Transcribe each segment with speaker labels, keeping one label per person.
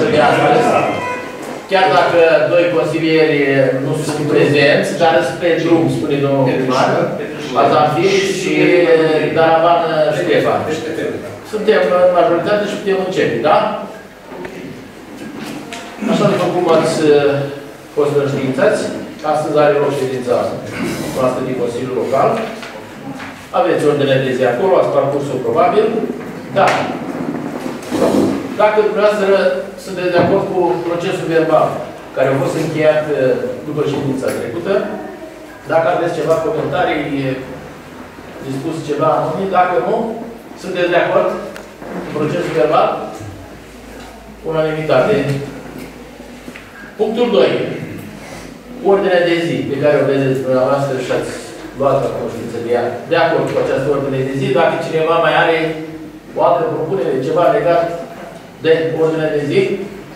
Speaker 1: de astăzi. Chiar dacă doi consilieri nu sunt prezenți, dar sunt pe drum, spune domnul primar, Azanfir și Daravan Ștefan. Suntem în majoritate și putem începe, da? Așa după cum ați fost înștiințați, astăzi are loc ședința noastră din Consiliul Local. Aveți ordine de zi acolo, ați parcursul probabil. Da. Dacă dumneavoastră sunteți de acord cu procesul verbal care a fost încheiat după ședința trecută, dacă aveți ceva comentarii, dispus ceva anume, dacă nu, sunteți de acord cu procesul verbal? Unanimitate. Punctul 2. Ordinea de zi pe care o vedeți dumneavoastră și ați luat la cunoștință de ea. De acord cu această ordine de zi, dacă cineva mai are o altă propunere, ceva legat de ordinea de zi.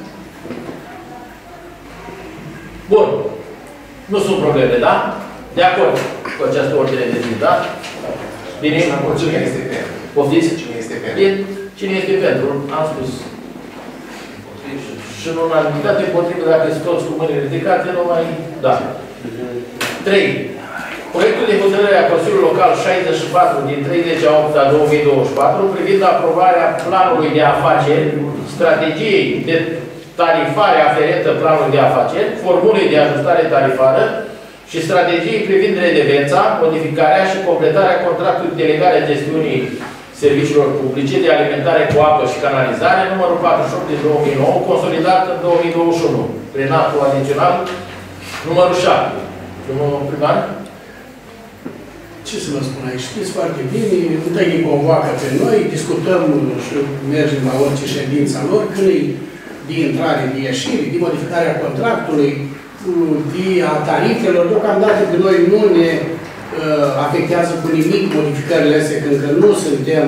Speaker 1: Bun. Nu sunt probleme, da? De acord cu această ordine de zi, da? Bine?
Speaker 2: Cine este pentru?
Speaker 1: Poftiți?
Speaker 2: Cine este pentru?
Speaker 1: Cine este pentru? Am spus. Și în unanimitate împotrivă, dacă sunt toți cu mâinile ridicate, nu mai... Da. 3. Proiectul de hotărâre a Consiliului Local 64 din 30/8/2024 privind aprobarea planului de afaceri, strategiei de tarifare aferentă planului de afaceri, formulei de ajustare tarifară și strategiei privind redevența, modificarea și completarea contractului de delegare a gestiunii serviciilor publice de alimentare cu apă și canalizare, numărul 48 din 2009, consolidat în 2021, prin actul adițional numărul 7. Domnul primar?
Speaker 3: Ce să vă spun aici? Știți foarte bine, întâi ne convoacă pe noi, discutăm și mergem la orice ședință a lor, când e de intrare, de ieșire, de modificarea contractului, de a tarifelor. Deocamdată pe noi nu ne afectează cu nimic modificările astea, când că nu suntem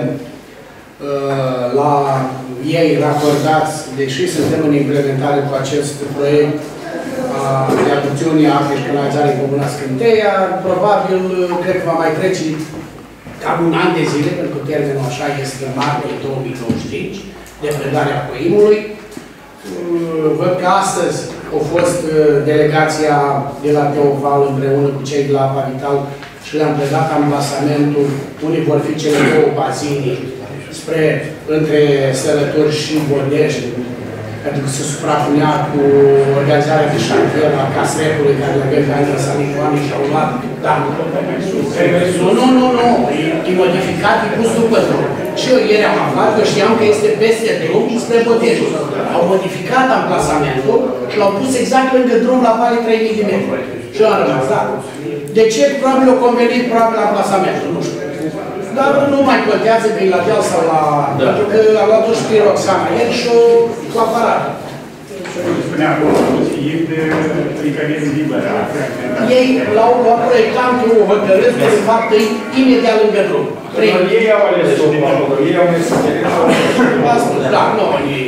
Speaker 3: la ei raportați, deși suntem în implementare cu acest proiect de adopțiune a apei și canalizare în Comuna Scânteia. Probabil, cred că va mai trece cam un an de zile, pentru că termenul așa este în martie 2025, de predarea Coimului. Văd că astăzi a fost delegația de la Teofal împreună cu cei de la Apa Vital și le-am predat amplasamentul unde vor fi cele două bazine între Sărături și Bordești, pentru că se suprapunea cu organizarea de șantier la Casrecului, care le avem pe Andrei Sanic, oamenii și-au luat. Da. Nu. E modificat, e pus după drum. Și eu ieri am aflat, că știam că este peste drum spre Botești. Au modificat amplasamentul și l-au pus exact lângă drum la pare 3000 de metri. Și eu am rămas, da. De ce? Probabil o convenit probabil amplasamentul, nu știu. Dar nu mai contează că e la deal sau la... Da. Pentru că a luat-o și pe Roxana ieri și cu aparat.
Speaker 4: Spunea acolo, adică liberă.
Speaker 3: Ei l-au proiectantul hotărât că de fapt e imediat lângă drum.
Speaker 4: Ei au ales ei au ales
Speaker 3: Da, nu, ei...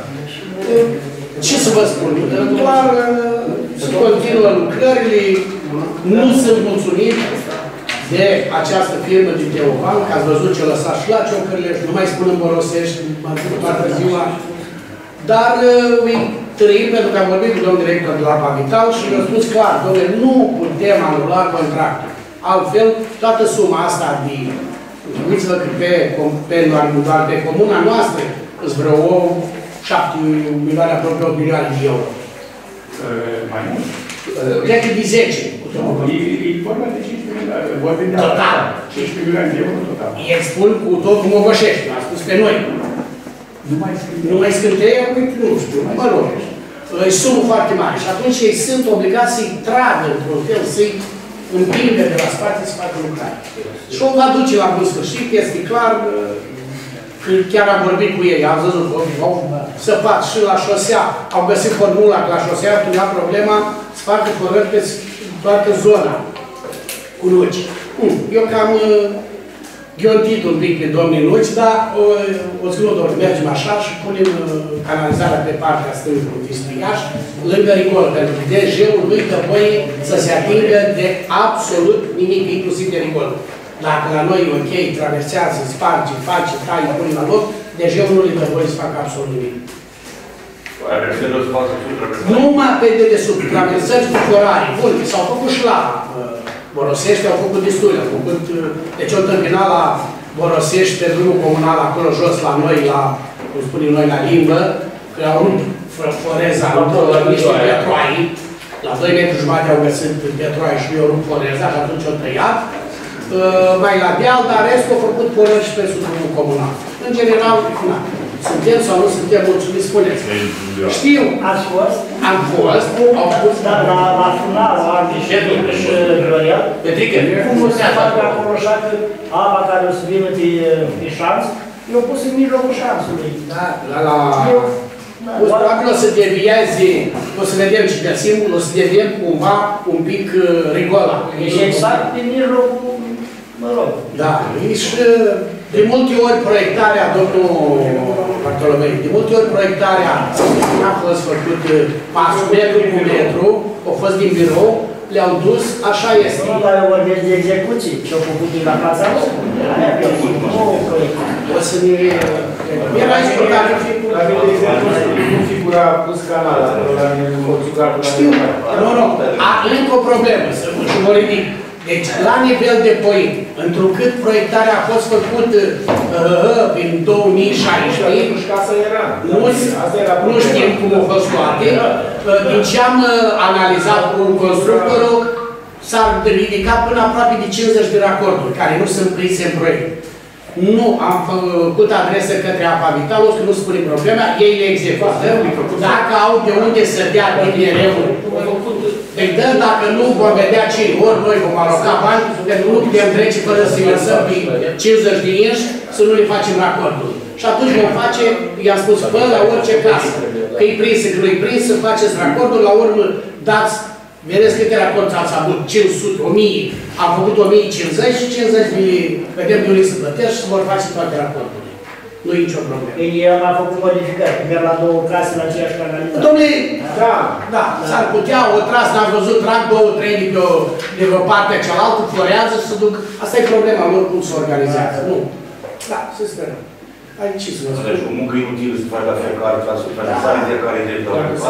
Speaker 3: Ce să vă spun? Doar se continuă lucrările, nu sunt mulțumit de această firmă din Teofan, că ați văzut ce lăsat și la Ciocărleș, nu mai spun în Borosești, toată ziua. Dar îi trăim pentru că am vorbit cu domnul director de la Apa Vital și i-a spus clar, domnule, nu putem anula contractul. Altfel, toată suma asta de, gândiți-vă că pe comuna noastră îți vreo 7 milioane, aproape 8 milioane de euro.
Speaker 4: Mai mult?
Speaker 3: Cred că de 10.
Speaker 4: E vorba de 15 milioane. Vorbim de
Speaker 3: total.
Speaker 4: 15 milioane de euro total.
Speaker 3: Ei spun cu tot cum o gășești, a spus pe noi. Nu mai Scânteia, nu știu, mă rog. Îi sunt foarte mari și atunci ei sunt obligați să-i tragă într-un fel, să-i împingă de la spate să facă lucrare. Și o va duce la bun sfârșit, este clar, că chiar am vorbit cu ei, am văzut că au săpat și la șosea, au găsit formula că la șosea tunea problema să facă forări pe toată zona cu nuci. Eu cam ghiontit un pic pe domnii nuci, dar o zi nu doar mergem așa și punem canalizarea pe partea stângă cu Vispiaș, lângă rigol, pentru că DG-ul lui dă voie să se atingă de absolut nimic, inclusiv de rigol. Dacă la noi e ok, traversează, sparge, face, taie, pune la loc, DG-ul nu le dă voie să facă absolut nimic. Numai pe dedesubt, traversări cu forare. Bun, s-au făcut și la Borosești, au făcut destule, au făcut, deci o tâmpina la Borosești, pe drumul comunal, acolo jos la noi, la, cum spunem noi, la limbă, că au rupt foreza, niște petroai, la 2 metri jumate au găsit petroai și eu rupt foreza și atunci au tăiat. Mai la deal, dar restul au făcut forări și pe sub drumul comunal. În general, na, suntem sau nu suntem mulțumiți, spuneți. Știu.
Speaker 2: Ați fost?
Speaker 3: Am fost. Au fost.
Speaker 2: Dar la final, la Artișetul și Gloria, cum o să facă acolo așa că apa care o să vină de șanț, eu pus în mijlocul șanțului.
Speaker 3: Da, probabil o să devieze, o să vedem și găsim, o să deviem cumva un pic rigola.
Speaker 2: Deci exact din mijlocul, mă rog. Da,
Speaker 3: și de multe ori proiectarea, domnul Bartolomei, de multe ori proiectarea n-a fost făcut pasul metru cu metru, a fost din birou, le-au dus, așa este.
Speaker 2: Nu, dar eu vorbesc de execuții, ce-au făcut din la fața locului.
Speaker 3: O să ne... Era important să fie...
Speaker 5: La mine, de exemplu, nu figura pus canal, la mine nu figura cu...
Speaker 3: Știu, nu, încă o problemă, să mă ridic. Deci, la nivel de point, întrucât proiectarea a fost făcută prin 2016, nu știm cum au fost toate, din ce am analizat cu constructorul, s-ar ridica până aproape de 50 de racorduri, care nu sunt prinse în proiect. Nu am făcut adresă către Apa Vitală, că nu spune problema, ei le execută. Dacă au de unde să dea DNR-ul, îi dăm, dacă nu vom vedea cei, ori noi vom aloca bani, pentru că nu putem trece fără să-i lăsăm pe 50 de inși, să nu le facem racordul. Și atunci vom face, i-am spus, până la orice casă, că-i prinsă, că nu-i prinsă, faceți racordul, la urmă dați. Vedeți câte raporte ați avut? 500, 1000, am făcut 1050 și 50 de... Vedem de unde se plătește și vor face toate raporturile. Nu e nicio problemă.
Speaker 2: El a făcut modificări, merg la 2 case la aceeași canalizare.
Speaker 3: Dom'le, da, s-ar putea, o tras, n-am văzut, trag 2-3 de pe partea cealaltă, florează și se duc. Asta e problema lor, cum se organizează. Nu. Da, să sperăm. Aici să vă spun.
Speaker 6: Deci o muncă inutilă să faci la fiecare casă, fiecare drept.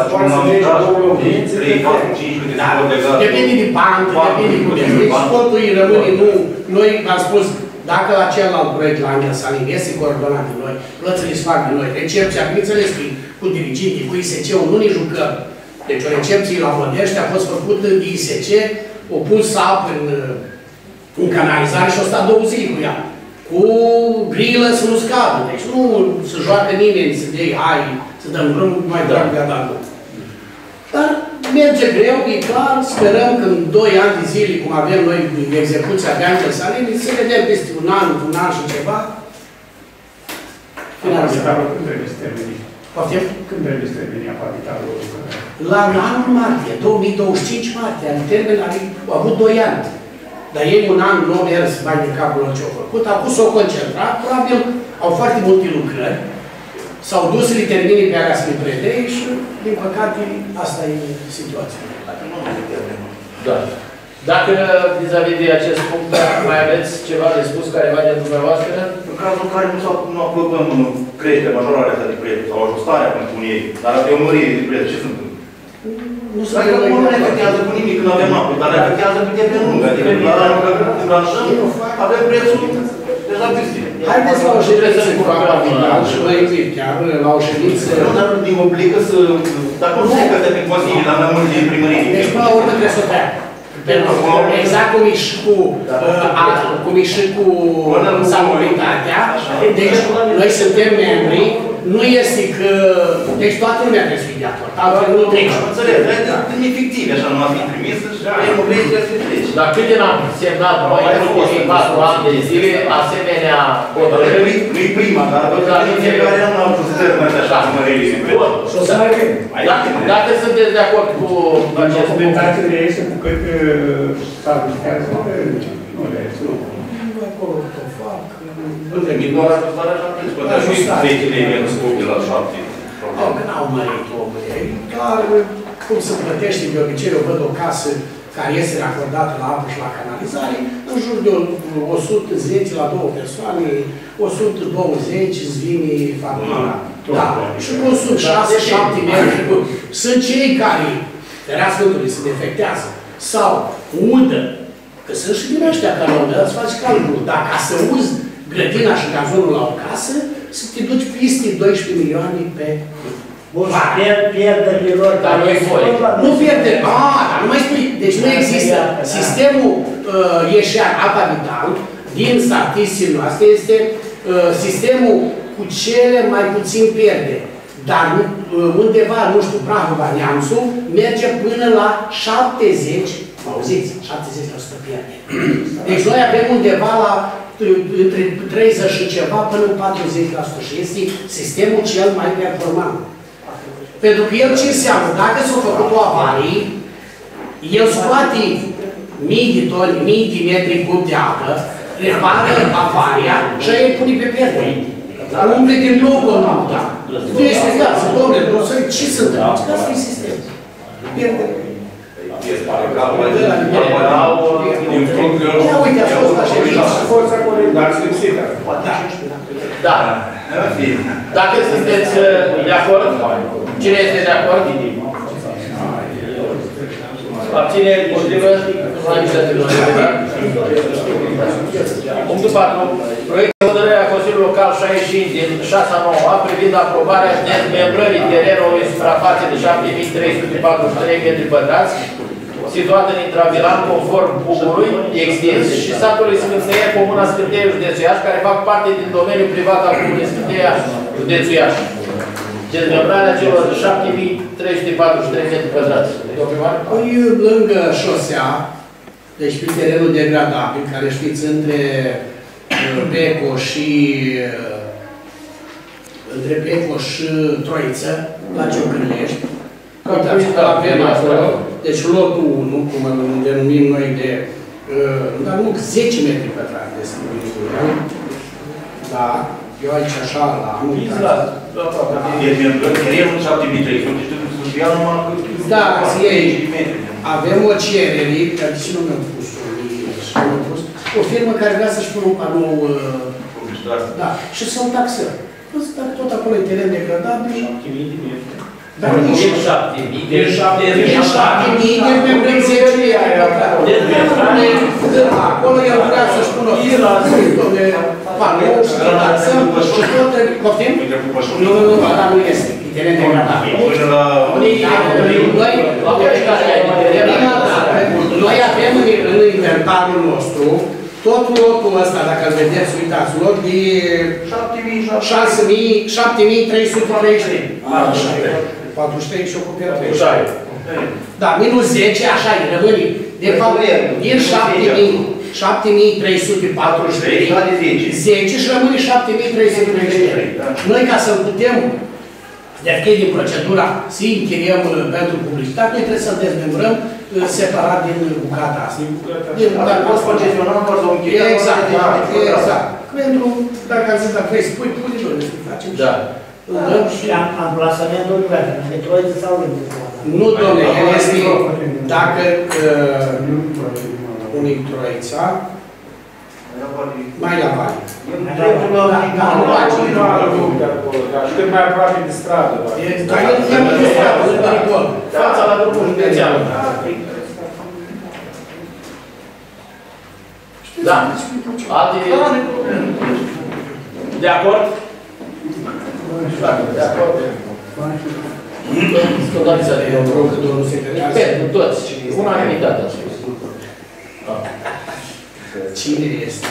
Speaker 3: Depinde de bancă, depinde de cum. Deci totul îi rămâne, nu. Noi v-am spus, dacă la celălalt proiect, la Angel Salim, este coordonat de noi, plățile se fac de noi, recepția, bineînțeles că cu dirigintii, cu ISC-ul, nu ne jucăm. Deci o recepție la Bănești a fost făcută de ISC, o pus apă în canalizare și o stat 2 zile cu ea. Cu grilă să nu scadă. Deci nu se joacă nimeni să dea, hai, să dăm drum, mai drag de-a dat. Dar merge greu, e clar, sperăm că în 2 ani de zile, cum avem noi execuția de Angel Salim, să vedem peste un an și ceva.
Speaker 4: Finalizarul când trebuie să termini?
Speaker 3: Poftim?
Speaker 4: Când trebuie să termini Apa Vitală?
Speaker 3: La anul martie, 2025 martie, în termen, au avut 2 ani. Dar ei un an nu au mers mai de capul lor ce-au făcut, au pus-o concentrat, probabil au foarte multe lucrări, s-au dus să le termine pe alea să le predei și, din păcate, asta e situația.
Speaker 1: Da. Dacă, vis-a-vis de acest punct, mai aveți ceva de spus careva de dumneavoastră?
Speaker 6: În cazul în care nu aprobăm creșterea, majorarea asta de preț sau ajustarea pentru ei, dar dacă e o mărire de preț, ce se întâmplă? Adică nu ne afectează cu nimic când avem apă, dar ne afectează pe termen lung. Adică când branșăm, avem prețul deja peste.
Speaker 3: Haideți la o ședință cu Apa Vitală și vă invit chiar la o ședință.
Speaker 6: Dar nu ne obligă să... Dacă nu se cătă prin Consiliu, dar mai mult din primărie.
Speaker 3: Deci până la urmă trebuie să o treacă. Exact cum e și cu salubritatea. Deci noi suntem membri. Nu este că... Deci toată lumea trebuie să fie de acord. Altfel nu trece.
Speaker 6: Înțeleg, e fictiv, așa nu a fi trimis și avem o vrei să treci.
Speaker 1: Dar câte n-am semnat noi în ultimii 4 ani de zile, asemenea hotărâri?
Speaker 6: Nu-i prima, dar în fiecare an am pus termen așa măririi.
Speaker 3: Și o să mai vedem.
Speaker 1: Dacă sunteți de acord cu acest punct.
Speaker 4: Documentațiile este cu cât s-ar vizitează, nu le este.
Speaker 3: Acolo o fac.
Speaker 6: Trebuie doar ajustare așa preț, poate și vechile eventul de la 7.
Speaker 3: Că n-au mărit omule. Dar cum se plătește de obicei, eu văd o casă care este racordată la apă și la canalizare, în jur de 110 la 2 persoane, 120 îți vine factura. Da, și consum 6-7 metri. Sunt cei care, ferea Sfântului, se defectează sau udă, că sunt și din ăștia care au dat, îți faci calcul. Dacă ca să uzi grădina și gazonul la o casă, să te duci peste 12 milioane pe
Speaker 2: Bun, pierderile lor,
Speaker 1: dar nu e voi.
Speaker 3: nu pierde. Dar nu mai spui. Deci nu există. Sistemul ieșean apa vital din statisticile noastre este sistemul cu cele mai puțin pierde. Dar undeva, nu știu, Prahova, Neamțul, merge până la 70, auziți, 70% pierde. Deci noi avem undeva la între 30 și ceva până în 40% și este sistemul cel mai performant. Pentru că el ce înseamnă? Dacă s-a făcut o avarie, el scoate mii de toni, mii de metri cub de apă, repară avaria și el pune pe pierdere. Umple din nou o noapte. Nu este gata, domnule, ce se întâmplă? Asta e sistemul. Pierdere. Ia uite, a fost așa.
Speaker 5: Forța corectă, lipsită.
Speaker 1: Da. Dacă sunteți de acord, cine este de acord? Abțineri, împotrivă, Punctul 4. Proiect de hotărâre a Consiliului Local 65 din 6/9 privind aprobarea dezmembrării terenului suprafață de 7343 metri pătrați situată în intravilan conform Bugului extins și satului Scânteia, Comuna Scânteia, județul Iași, care fac parte din domeniul privat al Comunei Scânteia, județul Iași. Dezmembrarea celor 7343 metri pătrați.
Speaker 3: Păi, lângă șosea, deci pe terenul degradabil, care știți, între Beco și Troiță, la Ciocârlești. Avem acolo, deci lotul 1, cum îl denumim noi de, dar nu, 10 metri pătrați de stabilitură. Da, eu aici așa la anul.
Speaker 6: Terenul 7300, să ia numai
Speaker 3: da, ei, avem o cerere, care și nu mi-au pus, o firmă care vrea să-și pună un panou, da, și să-l taxăm. Dacă tot acolo e teren degradabil, dar nu e
Speaker 1: 7.000 de
Speaker 3: 7.000 de membrăm 10 acolo el vrea să-și pună o firmă, panou și să taxăm și tot, poftim? Nu, dar nu este, e teren degradabil. Noi avem în inventarul nostru tot lotul ăsta, dacă îl vedeți, uitați, lot de 7.333. 43 și o copieră. Da, minus 10, așa e, rămâne. De fapt, din 7.343, 10 și rămâne 7.333. Noi, ca să-l putem defini din procedura, să închiriem pentru publicitate, noi trebuie să-l dezmembrăm separat din bucata asta.
Speaker 6: Dar poți concesionăm, doar să o închiriem.
Speaker 3: Exact, exact. Pentru, dacă am zis, dacă vrei să pui, pune noi, să facem.
Speaker 1: Da.
Speaker 2: Și amplasamentul nu vrea, de Troiță sau nu?
Speaker 3: Nu, domnule, el este, dacă unii Troița, mai la Vale.
Speaker 5: Și cât mai aproape de stradă.
Speaker 3: Dar el nu de stradă, nu de gol.
Speaker 1: Fața la drumul județean. Da. Alte... De acord? De acord. Scădarițare.
Speaker 3: Eu rog că domnul secretar.
Speaker 1: Pentru toți. Unanimitate a spus.
Speaker 3: Cine este?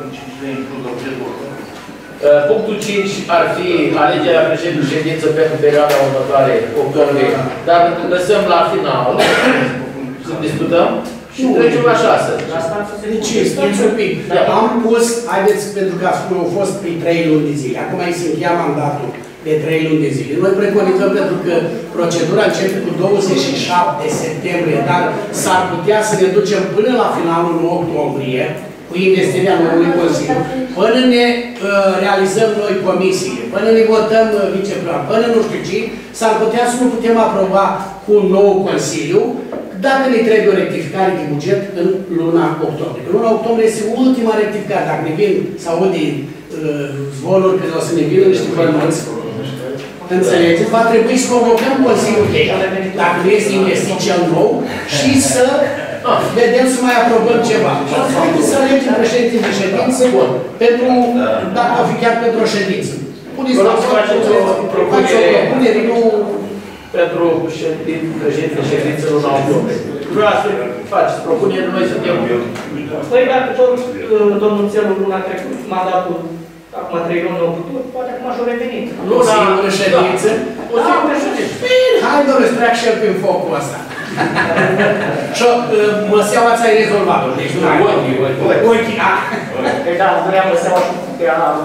Speaker 1: Punctul 5 ar fi alegerea președintelui ședință pentru perioada următoare, octombrie, dar lăsăm la final, să discutăm și trecem la 6.
Speaker 3: Deci, stați un pic. Am pus, haideți, pentru că au fost pe 3 luni de zile. Acum îi se încheia mandatul de 3 luni de zile. Noi preconizăm pentru că procedura începe cu 27 septembrie, dar s-ar putea să ne ducem până la finalul lui octombrie, cu investirea noului Consiliu, până ne realizăm noi comisiile, până ne votăm viceplan, până nu știu ce, s-ar putea să nu putem aproba cu un nou Consiliu, dacă ne trebuie o rectificare de buget în luna octombrie. Luna octombrie este ultima rectificare. Dacă ne vin, sau aude zvonuri că o să ne vină niște bănuți, Înțelegeți? Va trebui să convocăm Consiliul de dacă nu este investiția nou și să vedem să mai aprobăm ceva. Și să alegem președinte de ședință pentru, dacă o fi chiar pentru o ședință. Puneți la propunere, nu...
Speaker 1: Pentru președinte de ședință luna octombrie. Vreau să faceți propuneri, noi suntem...
Speaker 2: Păi dacă tot domnul Țelu luna trecut, mandatul, acum 3 luni nu putut, poate acum și-o revenit.
Speaker 3: O singură ședință.
Speaker 1: O singură ședință.
Speaker 3: Bine, hai domnule, să treacă și el prin focul ăsta. Și măseaua ți-ai rezolvat-o, deci nu ai ochii.
Speaker 2: Păi da, doream măseaua și cu ea la...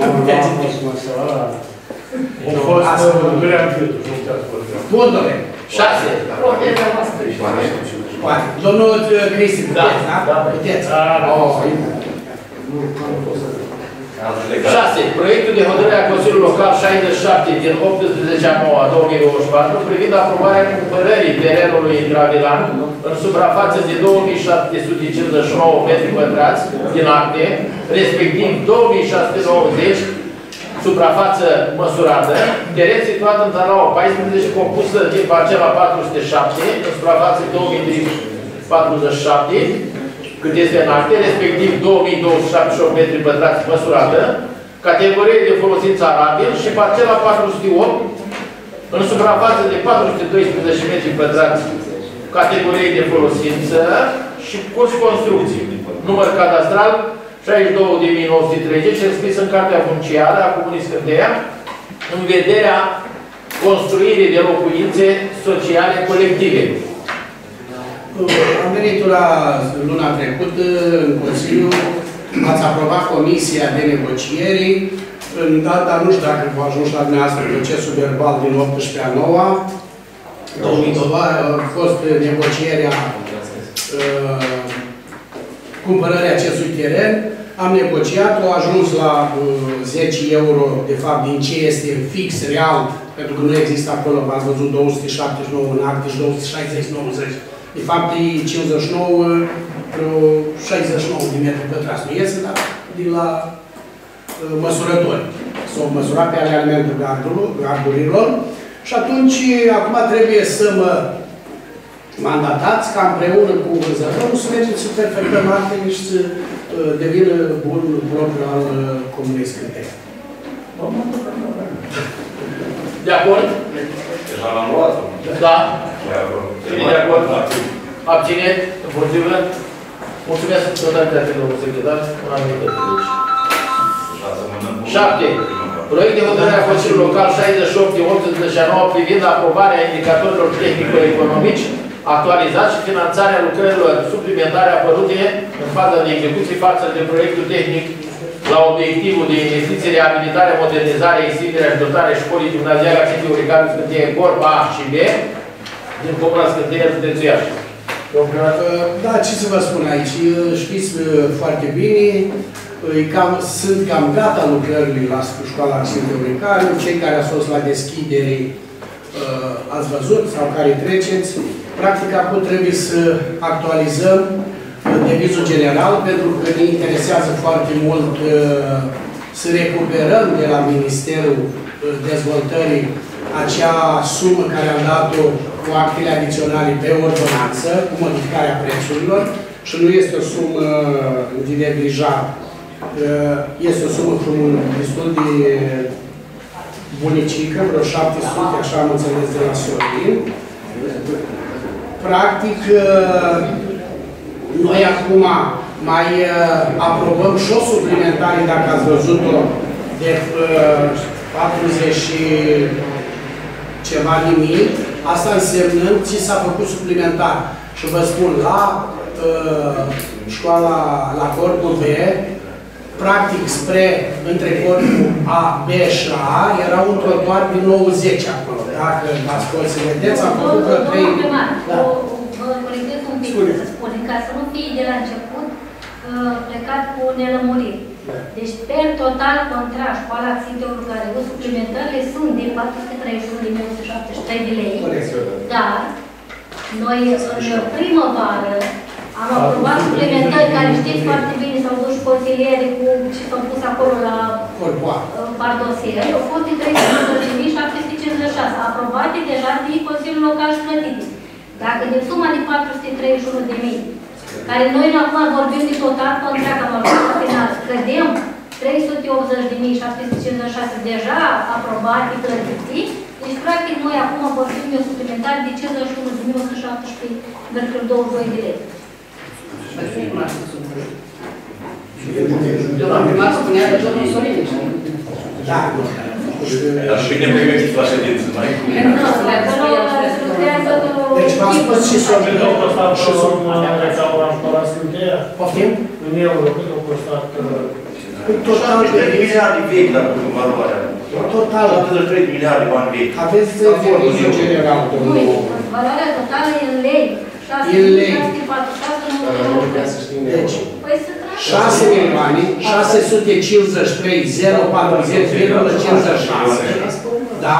Speaker 4: Au fost duream filtrul, nu uitați pe ea.
Speaker 3: Bun, domnule.
Speaker 1: 6.
Speaker 3: Poate. Domnul Cristi, puteți, da? Puteți.
Speaker 1: 6. Proiectul de hotărâre a Consiliului Local 67 din 18/9/2024 privind aprobarea cumpărării terenului intravilan în suprafață de 2759 metri pătrați din acte, respectiv 2690 suprafață măsurată, teren situat în Taraua 14, compusă din parcela 407, în suprafață 2047, cât este în acte, respectiv 2278 metri pătrați măsurată, categorie de folosință arabil și parcela 408, în suprafață de 412 metri pătrați, categorie de folosință și curs construcții. Număr cadastral 62.930, înscris în Cartea Funciară a Comunei Scânteia, în vederea construirii de locuințe sociale colective.
Speaker 3: Am venit la luna trecută în Consiliu, ați aprobat Comisia de Negocieri, în data, nu știu dacă v-a ajuns la dumneavoastră procesul verbal din 18/9, 2002 a fost negocierea cumpărării acestui teren, am negociat, a ajuns la 10 euro, de fapt, din ce este fix, real, pentru că nu există acolo, v-ați văzut 279 în acte și 260-90. De fapt, e 59, 69 de metri pătrați. Nu iese, dar din la măsurători. S-au măsurat pe alimentul gardurilor și atunci, acum trebuie să mă mandatați ca împreună cu vânzătorul să mergem să perfectăm actele și să devină bun propriu al Comunei Scânteia.
Speaker 1: De acord?
Speaker 6: Deja l-am luat.
Speaker 1: Da. Cine de acord? Abține? Împotrivă? Mulțumesc totalitatea, domnul secretar. Unanimitate. 7. Proiect de hotărâre a Consiliului Local 68 din 18/9 privind aprobarea indicatorilor tehnico-economici actualizat și finanțarea lucrărilor suplimentare apărute în faza de execuție față de proiectul tehnic la obiectivul de investiții, reabilitare, modernizare, extinderea și dotare școlii gimnaziale a Sfintei Uricare Scânteie Corp A și B din Comuna Scânteia, județul Iași.
Speaker 3: Da, ce să vă spun aici? Știți foarte bine, sunt cam gata lucrările la școala Sfintei Uricare. Cei care au fost la deschidere ați văzut sau care treceți. Practic, acum trebuie să actualizăm devizul general, pentru că ne interesează foarte mult să recuperăm de la Ministerul Dezvoltării acea sumă care am dat-o cu actele adiționale pe ordonanță, cu modificarea prețurilor, și nu este o sumă de neglijat. Este o sumă destul de bunicică, vreo 700, așa am înțeles de la Sorin. Practic, noi acum mai aprobăm și o suplimentare, dacă ați văzut-o, de 40 și ceva nimic. Asta însemnând ce s-a făcut suplimentar. Și vă spun, la școala, la corpul B, practic spre între corpul A, B și A, era un trotuar din 90 acolo. Dacă ați fost să vedeți, am făcut vreo 3...
Speaker 7: Vă corectez un pic, să spunem, ca să nu fie de la început plecat cu nelămuriri. Deci, per total, contra școala Sfintei Uricare, suplimentările sunt de 431.173 de lei, dar noi în primăvară am aprobat suplimentări care știți foarte bine, s-au dus și consiliere cu ce s-au pus acolo la pardosiere, au fost de 350.750 756, aprobate deja de Consiliul Local și plătite. Dacă din suma de 431.000, care noi acum vorbim de total contract, am ajuns la final, scădem 380.756 deja aprobate, plătite, deci practic noi acum vorbim de suplimentar de 51.117,22 de lei.
Speaker 3: Primar spunea că domnul Sorin. Da.
Speaker 6: Dar și bine pregătiți la ședință, mai cum?
Speaker 3: Deci v-am spus și Sorin.
Speaker 2: Și
Speaker 3: Poftim?
Speaker 2: în euro, cât a costat?
Speaker 3: Total
Speaker 6: 3 miliarde vechi, dacă nu valoarea.
Speaker 3: Total.
Speaker 6: 3 miliarde bani vechi.
Speaker 3: Aveți serviciul general, domnul.
Speaker 7: Valoarea totală e în lei.
Speaker 3: E în lei. Deci, 6 milioane, 653, 040,56. Da?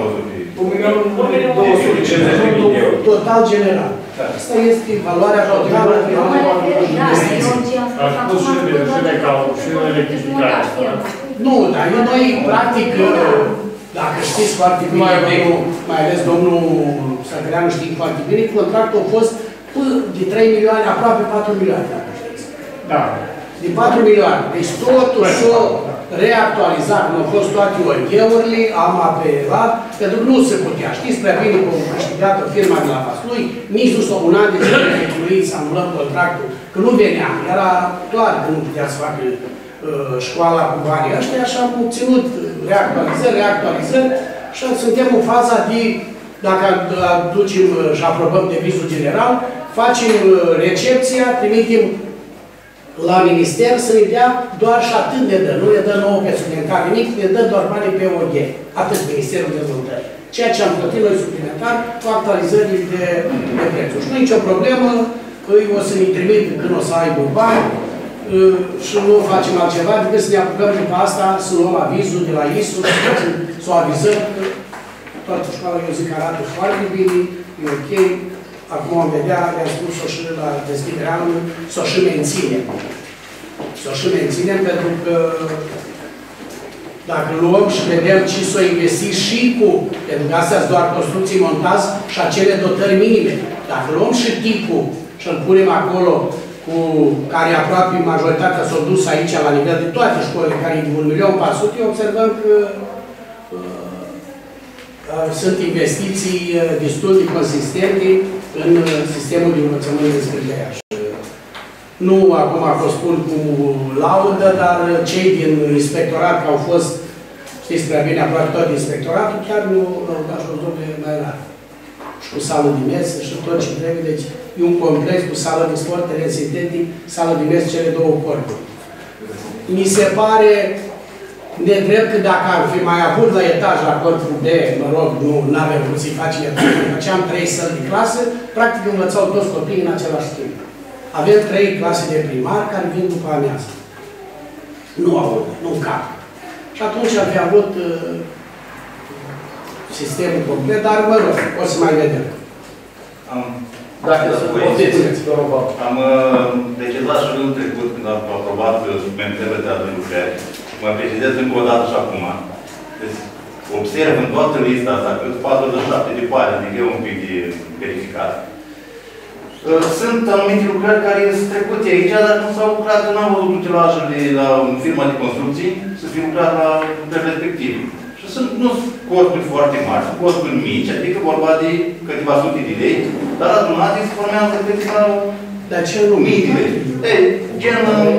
Speaker 5: 1.250.000 euro.
Speaker 3: Total general. Asta este valoarea totală.
Speaker 2: Ați spus și de calul, și de electrificare.
Speaker 3: Nu, dar noi, practic, dacă știți foarte bine, mai ales domnul Săcăreanu știe foarte bine, contractul a fost de 3 milioane, aproape 4 milioane, dacă știți.
Speaker 4: Da.
Speaker 3: De 4 milioane. Deci totul s-a reactualizat, nu au fost toate ONG-urile, am apelat, pentru că nu se putea. Știți prea bine cum a câștigat firma de la Vaslui, nici nu s-a un an de zile neculuit să anulăm contractul, că nu venea. Era clar că nu putea să facă școala cu banii ăștia și am obținut reactualizări și suntem în faza de, dacă aducem și aprobăm devizul general, facem recepția, trimitem la minister să ne dea doar și atât de dă, nu ne dă nouă pe suplimentar nimic, ne dă doar banii pe OG, atât Ministerul Dezvoltării. Ceea ce am plătit noi suplimentar cu actualizările de prețuri. Și nu e nicio problemă, o să ne trimit când o să aibă bani și nu facem altceva decât să ne apucăm după asta, să luăm avizul de la ISU, să o avizăm. Toată școala, eu zic, arată foarte bine, e ok. Acum am vedea, le-am spus-o și la deschiderea anului, să o și menținem. Să o și menținem, pentru că dacă luăm și vedem ce s-o investi și cu, pentru că astea sunt doar construcții, montaj și acele dotări minime. Dacă luăm și tipul și îl punem acolo, cu care aproape majoritatea s-au dus aici la nivel de toate școlile, care e de 1.400.000, observăm că sunt investiții destul de consistente în sistemul de învățământ de Zgârleaș. Nu acum vă spun cu laudă, dar cei din inspectorat, că au fost, știți prea bine, aproape tot inspectoratul, chiar nu au dat și o zonă mai rar. Și cu sală de mese și tot ce trebuie. Deci e un complex cu sală de sport, teren sintetic, sală de mese, cele două corpuri. Mi se pare nedrept că dacă ar fi mai avut la etaj la corpul de, mă rog, nu avem cum să-i facem etaj, făceam 3 săli de clasă, practic învățau toți copiii în același timp. Avem 3 clase de primar care vin după amiază. Nu au, nu cap. Și atunci ar fi avut sistemul complet, dar mă rog, o să mai vedem.
Speaker 1: Dacă să puteți,
Speaker 6: am decizat și anul trecut, când am aprobat suplimentele de lucrări. Mă precizez încă o dată și acum. Deci, observ în toată lista asta, că 47 de pagini, adică e un pic de verificat. Sunt anumite lucrări care sunt trecute aici, dar nu s-au lucrat, nu am văzut utilajele la firma de construcții, să fie lucrat la lucrări respective. Și nu sunt costuri foarte mari, sunt costuri mici, adică vorba de câteva sute de lei, dar adunate se formează câteva mii de lei. Gen,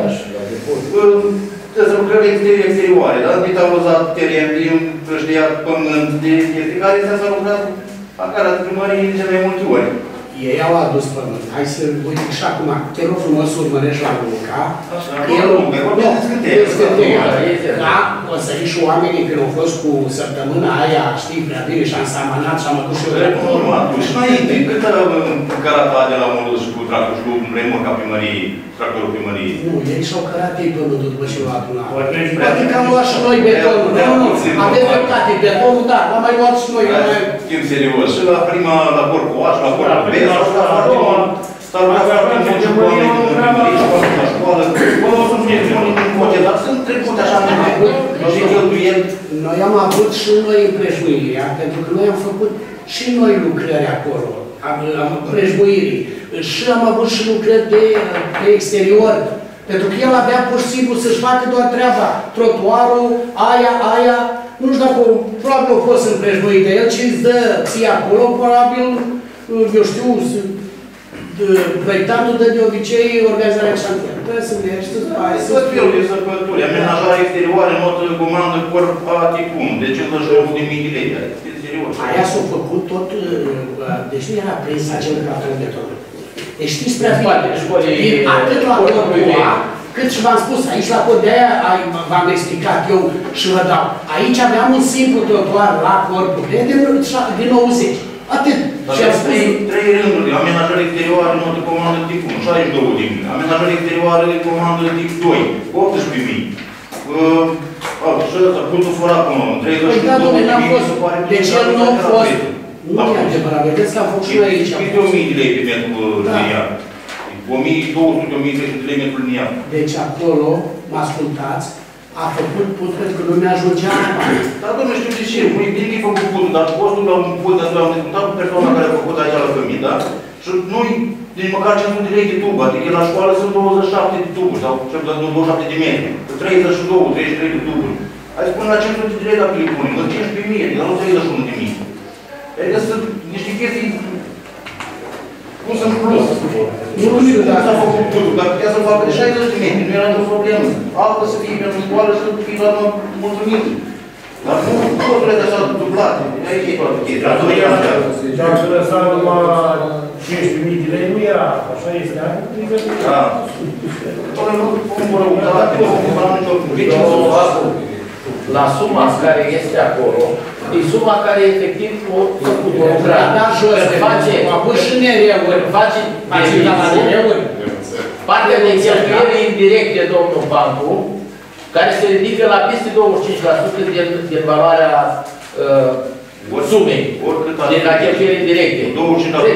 Speaker 6: sunt lucrări exterioare, da? De tablozat teren, de împrăștea pământ, de chestii care s-a lucrat acasă de primărie de cele mai multe ori.
Speaker 3: Ei au adus pământ. Hai să uite și acum, te rog frumos să urmărești la Luca. Da, o să vii și oamenii când au fost cu săptămâna aia, știi prea bine, și am samanat și am adus și eu.
Speaker 6: Și înainte, câtă cărata de la modul și cu tractul și cu remorca primăriei, tractorul primăriei?
Speaker 3: Nu, ei și-au cărat ei pământul după ce l-au adunat. Poate că am luat și noi betonul. Nu, avem dreptate, betonul, da, l-am mai luat și noi.
Speaker 6: Timp serios. Și la prima, la Corcoaș, la Corcoaș, S-ar ruga foarte mult și oameni din primărie și oameni la școală. Până o să fie unii din cote, dar sunt trecute așa de cheltuieli.
Speaker 3: Noi am avut și noi împrejmuirea, pentru că noi am făcut și noi lucrări acolo, împrejmuirii. Și am avut și lucrări de exterior. Pentru că el avea pur și simplu să-și facă doar treaba. Trotuarul, aia, nu știu dacă probabil o poți să împrejmui de el, ci îți dă ție acolo, probabil, eu știu, proiectantul dă de obicei organizarea șantier. Trebuie să mergi, să faci.
Speaker 6: Tot felul de sărbători, amenajare exterioare, notă comandă, corp aticum, de 52.000 de lei.
Speaker 3: Aia s-a făcut tot, deci nu era prins acel patron de tot. Deci știți prea bine, atât la corpul A, cât și v-am spus, aici la cod de aia v-am explicat eu și vă dau. Aici aveam un simplu trotuar la corpul B din 90. Atât.
Speaker 6: Și am spus 3 rânduri, amenajare exterioare, notă comandă tip 1, 62.000. Amenajare exterioare, comandă tip 2, 18.000. Și ăsta, punctul forat până la 32.000.
Speaker 3: Deci el nu a fost. Nu e adevărat, vedeți că am făcut și noi aici.
Speaker 6: Câte 1.000 de lei pe metru liniar? 1.200-1.300 de lei metru liniar.
Speaker 3: Deci acolo, mă ascultați, a făcut put pentru că nu mi-ajungea bani.
Speaker 6: Dar domnule, știu de ce, e bine că e făcut putul, dar costul la un put, dar am discutat cu persoana care a făcut aici la cămin, da? Și noi, deci măcar 500 de lei de tubă, adică la școală sunt 27 de tuburi, sau 27 de metri, 32, 33 de tuburi. Hai spune la 500 de lei dacă le punem, la 15.000, dar nu 31.000. Adică sunt niște chestii cum sunt plus. Nu știu dacă s-a făcut putul, dar putea să facă de 60 de metri, nu era nicio problemă. Altă să fie pentru școală și să fie la mulțumit. Dar nu costurile de așa dublate. Aici e toată chestia.
Speaker 2: Dacă lăsam numai 15.000 de lei, nu era. Așa este, da?
Speaker 6: Da. Doamne, nu vom răutate, nu vom la nicio
Speaker 1: la suma care este acolo, e suma care efectiv o făcut o lucrare.
Speaker 3: Da, jos, a pus și nereuri.
Speaker 1: Face partea de cheltuieli indirecte, domnul Bancu, care se ridică la peste 25% din valoarea sumei, din la cheltuieli indirecte.
Speaker 6: 25%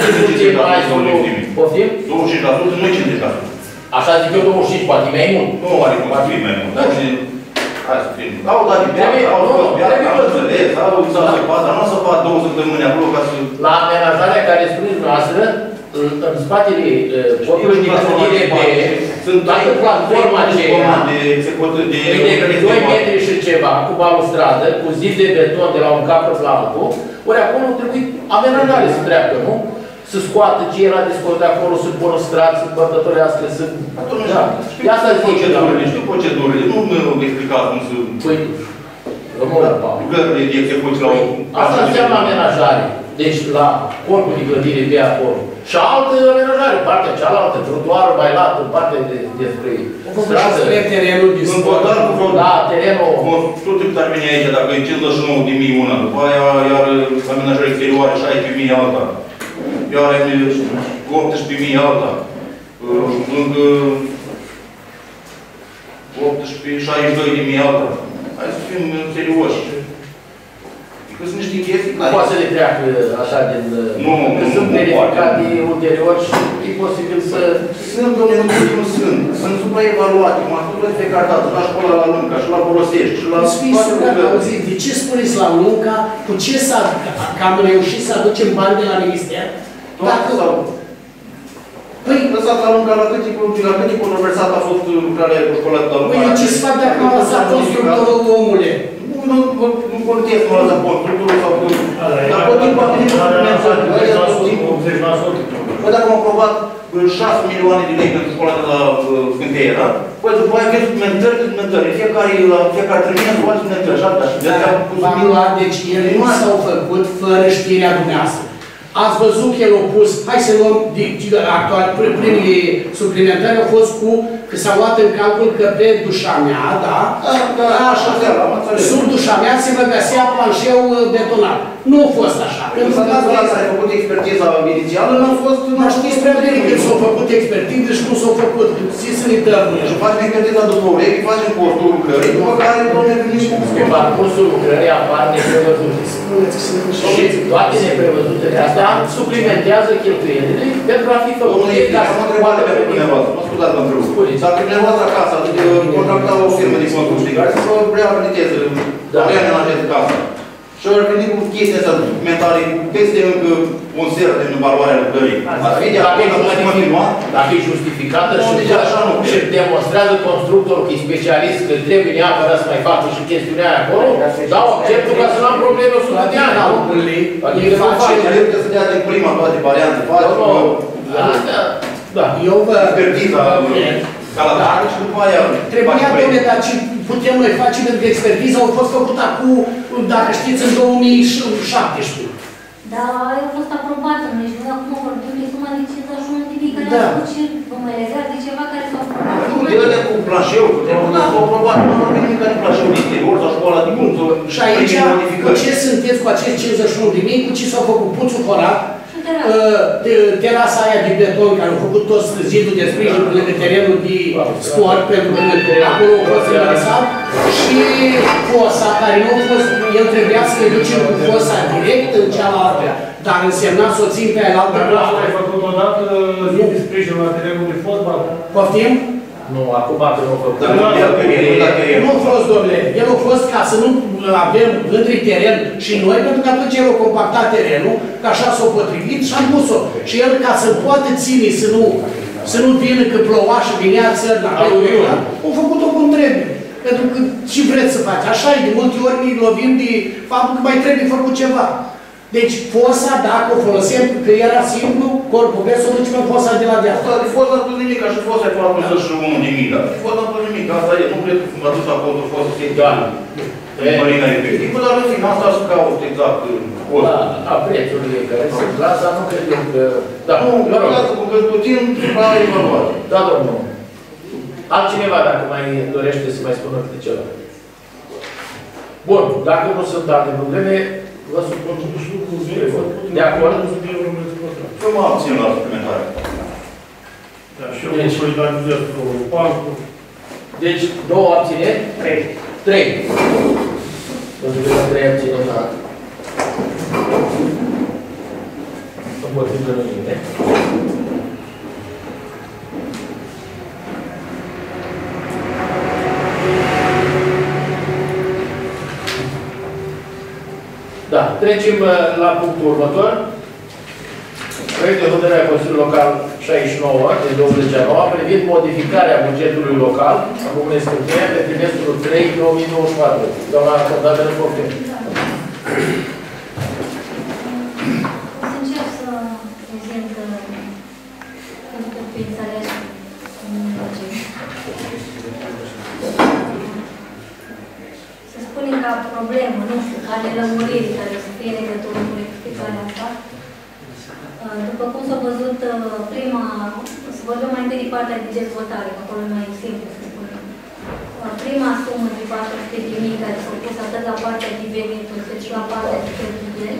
Speaker 6: nu 50%.
Speaker 1: Așa zic eu 25, poate mai mult.
Speaker 6: Nu are cum să fie mai mult. Hai să fim. Au dat de viață, au fost viață, au înțeles, au săpat, dar nu o să fac 2 săptămâni acolo ca să...
Speaker 1: La amenajarea care spuneți noastră, în spatele copilului de clădire B, sunt toată platforma aceea, de 2 metri și ceva, cu balustradă, cu zid de beton de la un capăt la altul, ori acolo trebuie amenajare să treacă, nu? Să scoată ce era de scos de acolo, să pună strat, să bătătorească, să...
Speaker 6: Știi procedurile, nu mă explicați cum să...
Speaker 1: Păi, rămână, Paul.
Speaker 6: Lucrările de execuție la o...
Speaker 1: Asta înseamnă amenajare. Deci, la corpul de clădire de acolo. Și altă amenajare, partea cealaltă, trotuarul mai lat, în partea despre stradă.
Speaker 3: Spre terenul de
Speaker 6: În total cu vreo...
Speaker 1: Da, terenul...
Speaker 6: Tot cât ar veni aici, dacă e 59.000 una, după aia, iar amenajare exterioare, 16.000 alta. Iar 18.000 alta. Încă 62.000 alta. Hai să fim serioși. Că sunt niște chestii care...
Speaker 1: Poate să le treacă așa din...
Speaker 6: Nu,
Speaker 1: sunt verificate ulterior și e posibil să...
Speaker 6: Sunt, domnule, nu sunt. Sunt supraevaluate. Mă ascultă de fiecare dată, la școala la Lunca, și la Borosești, și la...
Speaker 3: De ce spuneți la Lunca? Cu ce s-a... Că am reușit să aducem bani de la minister?
Speaker 6: Toată sau... Păi, lăsat la Lunca, la cât timp controversat a fost lucrarea cu școala de la Lunca?
Speaker 3: Păi, ce-ți fac dacă am lăsat constructorul, omule?
Speaker 6: Nu contest mă la constructorul sau... Dar tot timpul a venit Păi, dacă am aprobat 6 milioane de lei pentru școala de la Scânteie, da? Păi, după aia vezi suplimentări. Fiecare trimestru, alți suplimentări, așa,
Speaker 3: v-am luat, deci ele nu s-au făcut fără știrea dumneavoastră. Ați văzut că el a pus, hai să luăm actual, primele suplimentări au fost cu, că că s-a luat în calcul că pe dușa mea, da? Așa, sub dușa mea se vă găsea planșeu betonat. Nu a fost așa.
Speaker 6: Pentru că s-a făcut expertiza inițială, n-a fost...
Speaker 3: Dar știți prea bine când s-au făcut expertize și nu s-au făcut. Știți să ne dăm.
Speaker 6: Și facem expertiza după urechi, facem costul lucrării, după care ne gândim cum
Speaker 1: Pe parcursul lucrării apar neprevăzute. Și toate neprevăzutele astea suplimentează cheltuielile pentru a fi făcute.
Speaker 6: Am o întrebare pentru dumneavoastră, mă scuzați că am întrebat. Dacă dumneavoastră acasă contracta o firmă de construcții care să reabiliteze reamenajeze casa și ar veni cu chestia asta documentare cu peste încă un ser din valoarea lucrării. Ar fi de acord să continua?
Speaker 1: Dacă e justificată și demonstrează constructorul că e specialist, că trebuie neapărat să mai facă și chestiunea aia acolo, dau acceptul ca să nu am probleme 100 de ani.
Speaker 6: Adică să dea din prima toate variante.
Speaker 1: Da.
Speaker 3: Eu vă...
Speaker 6: Expertiza ca la dacă și după aia...
Speaker 3: Trebuia, dom'le, dar ce putem noi face, pentru că expertiza a fost făcută acum, dacă știți, în 2017.
Speaker 7: Da, aia a fost aprobată, deci noi acum vorbim de suma de 51 de mii care a făcut și vă mai legați de ceva care s-au aprobat.
Speaker 6: Ele cu planșeu, s-au aprobat, nu vorbim nimic de planșeu de interior sau școala de muncă.
Speaker 3: Și aici, cu ce sunteți cu acești 51 de mii, cu ce s-au făcut puțul forat, terasa aia de beton, care au făcut toți zidul de sprijin lângă terenul de sport, pentru că acolo a fost interesat, și fosa, care nu a fost, el trebuia să le ducem cu fosa direct în cealaltă, dar însemna să o țin pe aia la altă
Speaker 2: plană. Ai făcut odată zid de sprijin la terenul de fotbal?
Speaker 3: Poftim?
Speaker 1: Nu, acum că nu a făcut.
Speaker 3: Nu a fost, domnule. El a fost ca să nu avem între teren și noi, pentru că atunci el a compactat terenul, că așa s-a potrivit și am pus-o. Și el, ca să poată ține, să nu vină că ploua și vinea țărna, a făcut-o cum trebuie. Pentru că ce vreți să faci? Așa e, de multe ori ne lovim de faptul că mai trebuie făcut ceva. Deci, fosa, dacă o folosim, că era simplu, corpul vezi, o ducem în fosa de la deasupra.
Speaker 6: Fosa nu pus nimic, și fosa e foarte pusă și unul de mic, dar fosa nu pus nimic, asta e, nu cred că m-a dus acolo fosa să fie Marina efectivă, dar în fine, asta să caut exact costul.
Speaker 1: La prețurile care sunt la asta, nu cred că... Da,
Speaker 6: nu, lasă cu că puțin la evaluare.
Speaker 1: Da, domnul. Altcineva, dacă mai dorește să mai spună câte ceva. Bun, dacă nu sunt alte probleme, vă supun de acord?
Speaker 6: Eu mă abțin la suplimentare.
Speaker 1: Deci, 2 abțineri? 3. Pentru că 3 abțineri la... Împotrivă de nimeni. Da, trecem la punctul următor. Proiect de hotărâre a Consiliului Local 69 de 20 privind modificarea bugetului local a Comunei Scântenia pe trimestrul 3-2024. Doamna Condată, nu poftim.
Speaker 7: O să încerc să prezint pentru că înțelegi cum merge. Să spunem ca problemă, nu știu, care lămuriri care să fie legătură cu rectificarea asta. După cum s-a văzut să vorbim mai întâi de partea de dezvoltare, că acolo e mai simplu să spunem. Prima sumă de 400.000 care s-au pus atât la partea de venituri, cât și la partea de cheltuieli.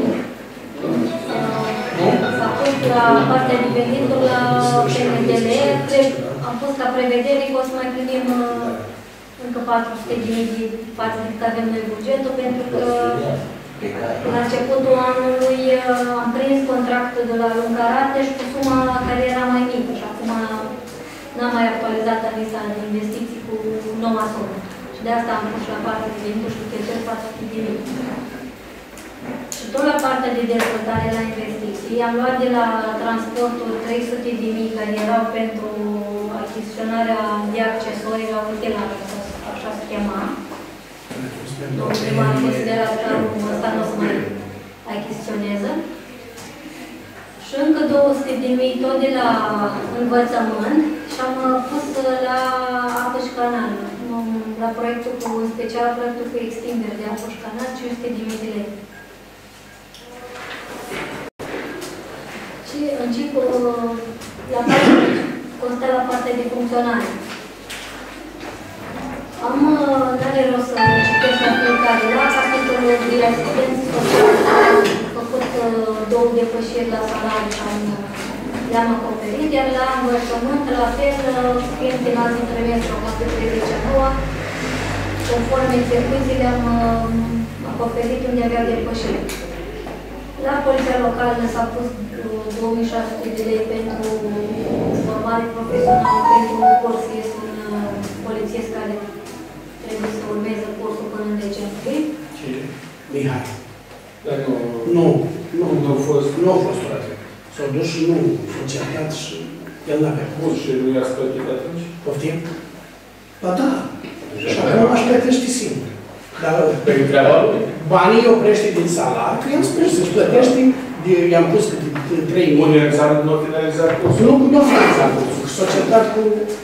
Speaker 7: S-a pus la partea de venituri la PNDL, am pus ca prevedere că o să mai primim încă 400.000 față de cât avem noi bugetul, pentru că la începutul anului am prins contractul de la Lungarate și cu suma care era mai mică și acum n-am mai actualizat lista de investiții cu noua sumă. Și de asta am pus la partea de venituri și cheltuieli 400.000. Și tot la partea de dezvoltare la investiții, am luat de la transportul 300.000 care erau pentru achiziționarea de accesorii la utilare, așa se chema. Domnul primar a considerat că anul ăsta nu o să mai achiziționeze. Și încă 200.000 tot de la învățământ și am pus la apă și canal. La proiectul cu, în special proiectul cu extindere de apă și canal, 500.000 de lei. Și încep la partea de funcționare. n-are rost să citesc la fiecare. La capitolul de asistență socială am făcut 2 depășiri la salariu și le-am acoperit, iar la învățământ, la fel, fiind în altul trimestru, am fost de 39, conform execuției le-am acoperit unde aveau depășiri. La Poliția Locală s-a pus 2600 de lei pentru formare profesională pentru cursiest un polițist care trebuie să urmeze cursul până în decembrie.
Speaker 3: Mihai.
Speaker 5: Dar
Speaker 3: Nu a fost toate. S-au dus și nu s-au certat și el n-avea
Speaker 5: bun și nu i-ați plătit atunci?
Speaker 3: Poftim? Ba da. Și acum aș plătește singur. Dar banii oprește din salariu, că i-am spus să-și plătește, i-am pus câte 3.000.
Speaker 5: Bun, nu a finalizat cursul?
Speaker 3: Nu a finalizat cursul. Și s-a certat cu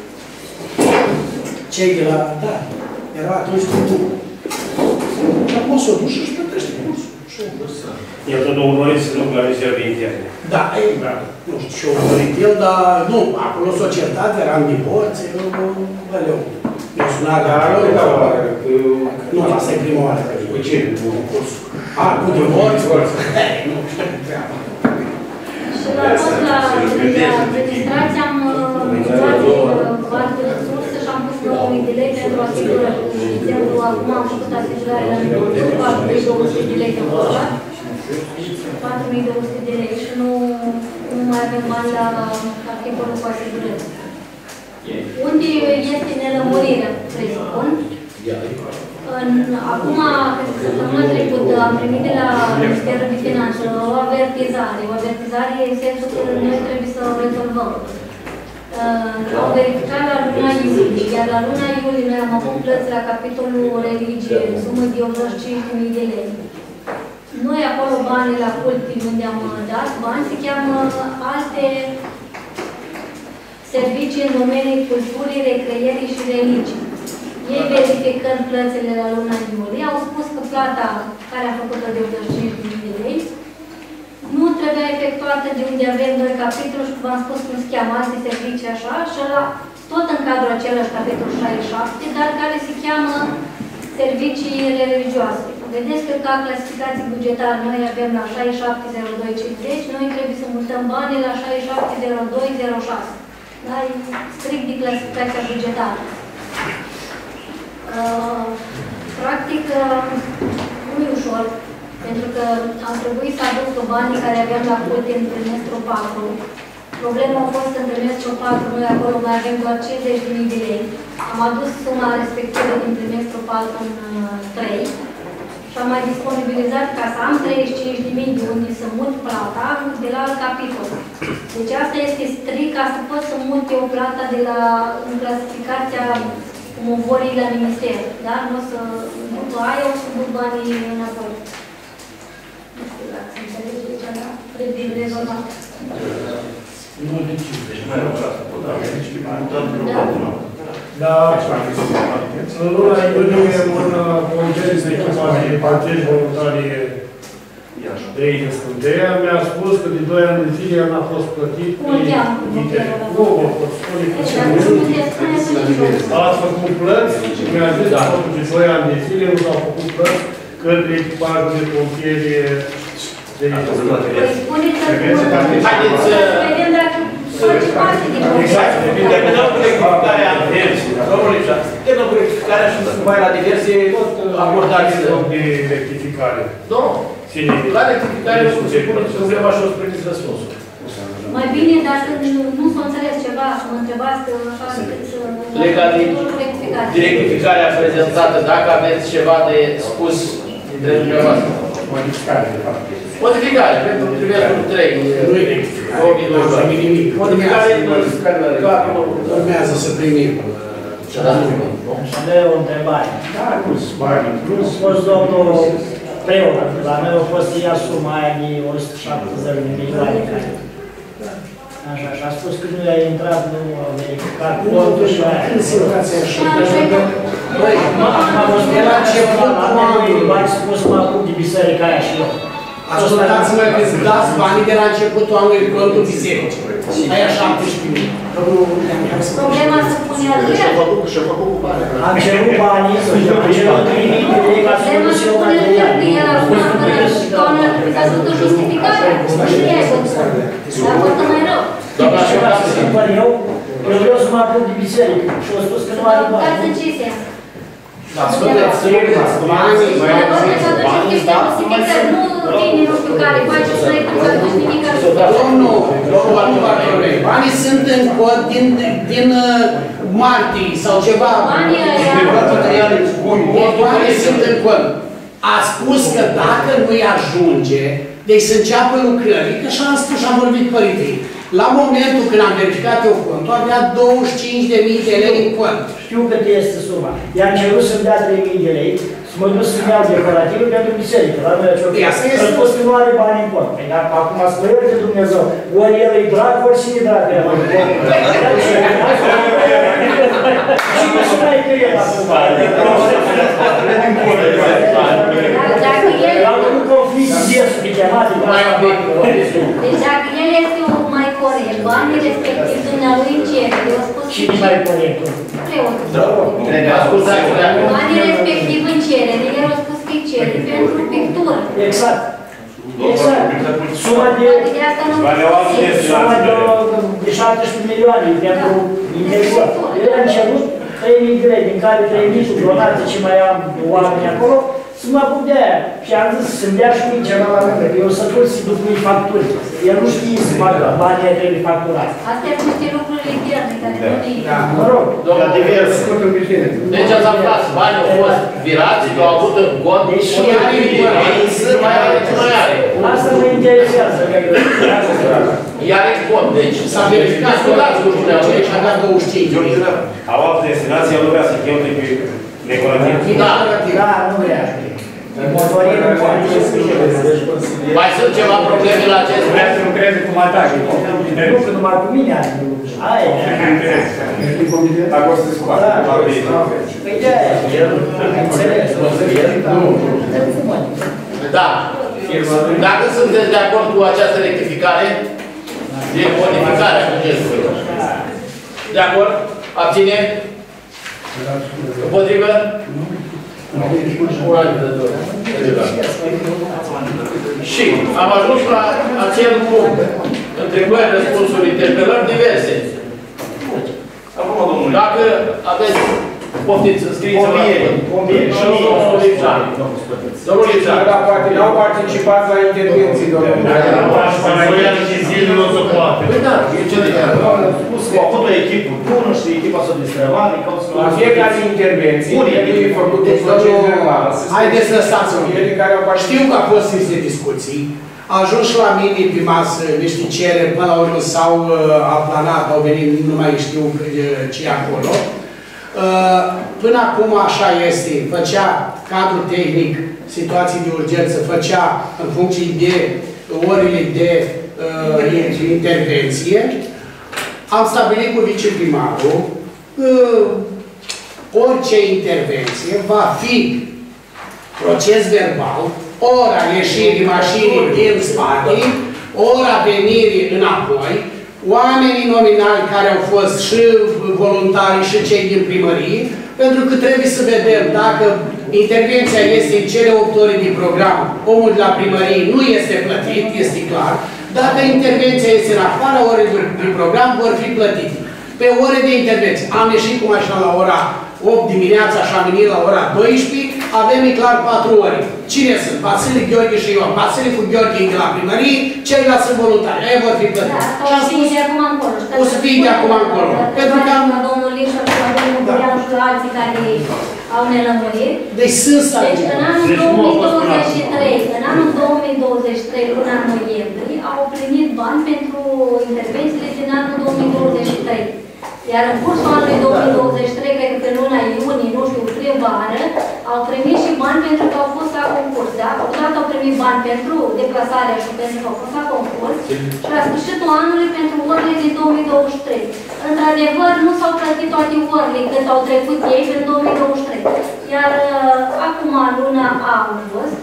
Speaker 3: cei de la... Da, era atunci cu... Acum s-a dus și își plătește cursul.
Speaker 2: El tot a urmărit să nu la rezerve interne.
Speaker 3: Da, nu știu ce a urmărit el, dar nu, acolo s-a certat, eram divorțe, eu eu sunat, nu, asta e prima oară. Cu ce? Cu cursul. Cu divorțe? Nu știu treaba.
Speaker 7: Și la tot la administrație am luat resurse și am pus 9.000 de lei pentru asigurări. De exemplu, acum am făcut asigurare la nivelul 4.200 de lei de postat, 4.200 de lei și nu mai avem bani la articolul cu asigurări. Unde este nelămurirea, presupun? Acum, săptămâna trecută, am primit de la Ministerul de Finanțe o avertizare. O avertizare în sensul că noi trebuie să o rezolvăm. Am verificat la luna iulie, iar la luna iulie noi am avut plăți la capitolul religie, în sumă de 85.000 de lei. Noi acolo banii la culti unde am dat bani se cheamă alte servicii în domeniul culturii, recreierii și religii. Ei verificând plățile la luna iulie, au spus că plata care a făcut-o de 85.000 de lei nu trebuia efectuată de unde avem noi capitolul și v-am spus cum se cheamă alte servicii așa, și la, tot în cadrul același capitol 67, dar care se cheamă servicii religioase. Vedeți că ca clasificații bugetare noi avem la 670250, noi trebuie să mutăm banii la 670206. Da? E strict de clasificația bugetară. Practic, nu e ușor, pentru că am trebuit să aduc banii care aveam la culte în trimestrul 4. Problema a fost în trimestrul 4, noi acolo mai avem doar 50.000 de lei. Am adus suma respectivă din trimestrul 4 în 3 și am mai disponibilizat ca să am 35.000 de unde să mut plata de la alt capitol. Deci asta este strict ca să pot să mut eu plata de la în clasificația cum o vor la minister. Da? Nu o să după aia o să duc banii înapoi. Nu știu dacă se înțelege de ce da? Trebuie rezolvat.
Speaker 3: Nu decide.
Speaker 4: Da, în luna iulie un concert de echipa de partidi voluntari de aici de Scânteia mi-a spus că de 2 ani de zile n-a fost plătit. Nu vă pot spune că ați făcut plăți, mi-a zis că de 2 ani de zile nu s-au făcut plăți către echipajul de pompieri de aici.
Speaker 7: Haideți să vedem dacă face parte din
Speaker 1: exact. Terminăm cu rectificarea diversie. Domnule Ixac, terminăm cu rectificarea și mai la diverse abordați
Speaker 4: de rectificare.
Speaker 1: Nu. La rectificare se pune problema și o să primiți răspunsul.
Speaker 7: Mai bine, dacă nu s-a înțeles ceva, să mă întrebați că așa încât să...
Speaker 1: Legat de rectificarea prezentată, dacă aveți ceva de spus dintre dumneavoastră.
Speaker 3: Modificare, de fapt.
Speaker 1: Modificare, pentru trimestrul 3.
Speaker 3: Nu e rectificare.
Speaker 1: Modificare
Speaker 3: urmează să primim.
Speaker 2: Și o întrebare.
Speaker 4: Da, plus bani, plus...
Speaker 2: A fost domnul preot, la noi a fost ea suma aia de 170 de milioane. Așa, și a spus că nu i-a intrat, nu a verificat contul și aia.
Speaker 3: În situația așa.
Speaker 2: Acum a fost de la început, am spus mă apuc de biserica aia și eu.
Speaker 3: Ascultați-mă că îți dați banii de la începutul anului contul bisericii. Aia 17.000.
Speaker 7: Problema se pune al doilea.
Speaker 2: Am cerut banii, am cerut 3.000 de lei ca să
Speaker 7: Problema
Speaker 2: nu
Speaker 7: se
Speaker 2: se o
Speaker 7: pune
Speaker 2: mai
Speaker 7: al doilea. El a spus până și doamna s-a făcut justificarea. Nu știa ai văzut. Dar poate mai rău.
Speaker 1: Doamna
Speaker 2: Și ca să spun eu vreau să mă apuc de biserică și au spus că nu are
Speaker 7: Dar
Speaker 2: bani.
Speaker 7: în ce sens?
Speaker 3: Dar spuneți, banii,
Speaker 7: Nu vine nu știu care, face proiectul să nu știu nimic.
Speaker 3: domnul Bartolomei, banii sunt în cod din martie sau ceva.
Speaker 7: Banii ăia...
Speaker 3: Banii sunt în cod. A spus că dacă nu-i ajunge, deci să înceapă lucrării, că și-am spus și-am vorbit părinții. La momentul când am verificat eu contul, avea 25.000 de lei în cont.
Speaker 2: Știu cât este suma. I-am cerut să-mi dea 3.000 de lei, să mă duc să-mi iau decorativul pentru biserică. La noi a spus că nu are bani în cont. Păi dacă acum spune de Dumnezeu, ori el e drag, ori și e drag. Și nu se mai crie la suma.
Speaker 7: Dacă el...
Speaker 2: Am făcut conflict de chemate.
Speaker 7: Deci dacă el este mai corect, banii respectiv dumnealui în cere, eu am spus...
Speaker 2: Cine mai corect?
Speaker 7: Preotul.
Speaker 1: Ascultați-mă.
Speaker 7: Banii respectiv în cerere, el a spus că e cerere pentru pictură.
Speaker 2: Exact. Exact. Suma de...
Speaker 7: De asta nu...
Speaker 2: Suma de 17 milioane pentru interior. Eu am cerut 3.000 de lei, din care 3.000 cu donații ce mai am oameni acolo, să mă apuc de aia. Și am zis să-mi dea și mie ceva la mână, că eu să tot să duc mie facturi. El nu știe să facă banii aia trebuie facturați.
Speaker 7: Astea sunt niște lucruri interne care nu ne...
Speaker 2: Mă rog.
Speaker 1: Domnul divers. Deci ați aflat, banii au fost virați, au avut în cont,
Speaker 2: Deci
Speaker 1: unii mai are, ce mai are.
Speaker 2: Asta mă interesează.
Speaker 1: Iar în cont, deci
Speaker 3: S-a verificat că dați cu dumneavoastră și avea 25.000.
Speaker 8: Au altă destinație, el vrea să cheltuie pe decorativ.
Speaker 1: Da.
Speaker 2: Da, nu vrea. Motorii nu poate să scrie.
Speaker 1: Mai sunt ceva probleme la acest
Speaker 5: Vrea să lucreze cu montajul.
Speaker 2: Nu, că numai cu mine are de lucru. Aia e.
Speaker 5: Dacă o să se scoate.
Speaker 2: Păi de-aia, înțeles.
Speaker 1: Da. Dacă sunteți de acord cu această rectificare, de modificare a bugetului. De acord? Abține? Împotrivă? Și am ajuns la acel punct. Întrebări, răspunsuri, interpelări diverse.
Speaker 6: Acum, domnule.
Speaker 1: Dacă aveți poftiți, scrieți-vă la cuvânt. Și domnul Lipșan. Domnul Lipșan.
Speaker 5: Dar poate n-au participat la intervenții, domnule.
Speaker 1: Păi da, e ce de care.
Speaker 6: Au avut o echipă bună și echipa s-a distrevat.
Speaker 5: La fiecare intervenție, trebuie făcut un proces verbal.
Speaker 3: Haideți să lăsați-mă. Știu că a fost niște discuții. A ajuns și la mine pe masă niște cereri, până la urmă s-au aplanat, au venit, nu mai știu ce e acolo. Până acum așa este, făcea cadrul tehnic, situații de urgență, făcea în funcție de orele de intervenție. Am stabilit cu viceprimarul orice intervenție va fi proces verbal, ora ieșirii mașinii din spate, ora venirii înapoi, oamenii nominali care au fost și voluntari și cei din primărie, pentru că trebuie să vedem dacă intervenția este în cele 8 ore de program, omul de la primărie nu este plătit, este clar. Dacă intervenția este în afara orei de program, vor fi plătite. Pe ore de intervenție. Am ieșit cu mașina la ora 8 dimineața și am venit la ora 12, avem e clar 4 ore. Cine sunt? Vasile, Gheorghe și Ioan. Vasile cu Gheorghe de la primărie, ceilalți sunt voluntari. Aia vor fi plătiți.
Speaker 7: Da, asta o să fie de acum încolo.
Speaker 3: O să fie de acum încolo. Pentru că am...
Speaker 7: Domnul Lipșa, domnul Bureanu și alții care au nelămurit.
Speaker 3: Deci sunt
Speaker 7: Deci în anul 2023, în anul 2023, luna noiembrie, au primit bani pentru intervențiile din anul 2023. Iar în cursul anului 2023, cred că pe luna iunie, nu știu, primăvară, au primit și bani pentru că au fost la concurs. Da? Odată au primit bani pentru deplasarea și pentru că au fost la concurs și la sfârșitul anului pentru orele din 2023. Într-adevăr, nu s-au plătit toate orele cât au trecut ei în 2023. Iar acum, luna august,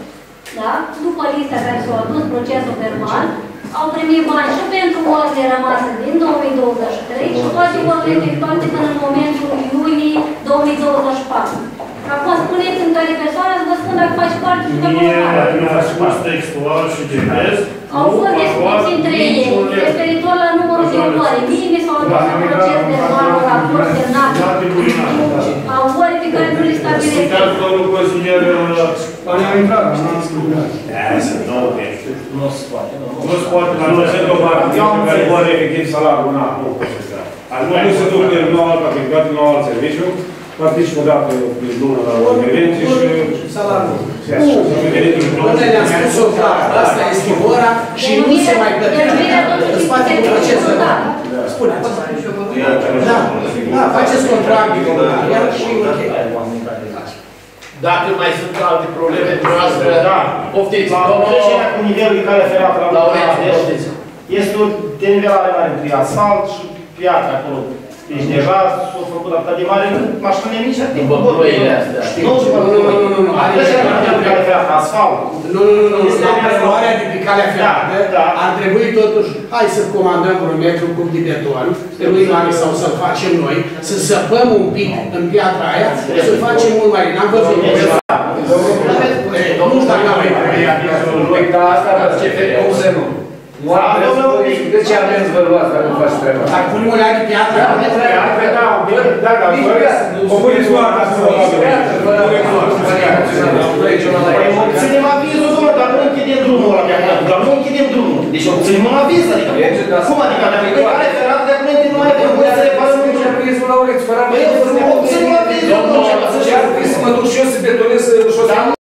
Speaker 7: da? După lista care s-a adus procesul verbal, au primit bani și pentru orele rămase din 2023 și toate orele efectuate până în momentul iulie 2024. Acum spuneți-mi care persoană să vă spun dacă faci parte și dacă nu faci.
Speaker 4: Nu a spus textual și citesc.
Speaker 7: Au fost discuții între ei, referitor la numărul de ore. Mie mi s-au adus un proces verbal, un raport semnat. Au ore pe care nu le stabilesc.
Speaker 4: Uitați, domnul consilier,
Speaker 5: Banii au intrat, nu am spus.
Speaker 8: Sunt două texte.
Speaker 1: Nu se poate.
Speaker 4: nu se poate la
Speaker 8: Nu se duc care vor efectiv salariul, nu poate să facă. Acum nu se duc în nou alt aplicat, în nou alt serviciu, participă o dată din lună la o intervenție și
Speaker 3: salariul.
Speaker 8: Domnule,
Speaker 3: ne-am spus-o clar, asta este ora și nu se mai plătește în spate cu procesul. Spuneți. Da, faceți contract de comunal și ok.
Speaker 1: Dacă mai sunt alte probleme noastre, poftiți.
Speaker 8: Trecerea cu nivelul de cale ferată la
Speaker 1: poftiți.
Speaker 8: este o denivelare mare între asfalt și piatră acolo. Deci deja s-a făcut atât de mare încât mașinile mici ar
Speaker 1: După ploile astea.
Speaker 8: Nu, trecerea cu nivelul de cale ferată, asfalt.
Speaker 3: Nu, la preluarea de pe calea ferată ar trebui totuși, hai să comandăm un metru cub de beton, trebuie mare sau să-l facem noi, să săpăm un pic în piatra aia, să facem mult mai n-am văzut. Nu știu dacă mai trebuie.
Speaker 5: Dar asta, cum să nu? De ce aveți vă luați dacă nu faci treaba?
Speaker 3: Dar punem o lea de piatră?
Speaker 5: Da, o puneți doar ca să vă
Speaker 8: Obținem avizul, domnule, dar nu închidem drumul ăla, dar nu închidem drumul. Deci obținem un aviz, adică. Cum adică? Dacă e care ferată, de acum nu mai trebuie să le pasă nici.
Speaker 5: Obținem avizul,
Speaker 8: Obținem avizul, domnule.
Speaker 5: Ce ar fi să mă duc și eu să betonez